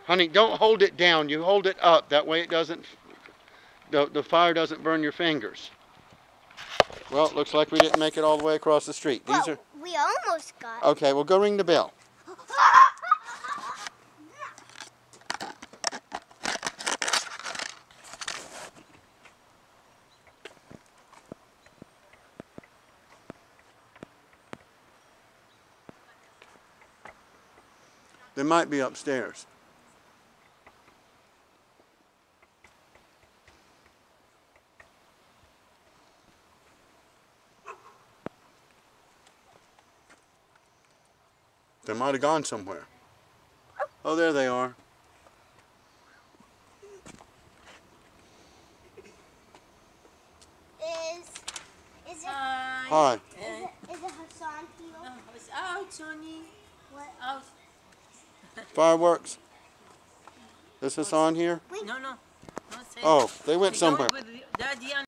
Honey, don't hold it down. You hold it up. That way it doesn't, the fire doesn't burn your fingers. Well, it looks like we didn't make it all the way across the street. These are. We almost got. Okay, well, go ring the bell. They might be upstairs. They might have gone somewhere. Oh, there they are. Is it? Hi. Is it Hassan here? No, it's out, Johnny. What? Out. Fireworks. Is this on here? No. Oh, they went somewhere. Daddy and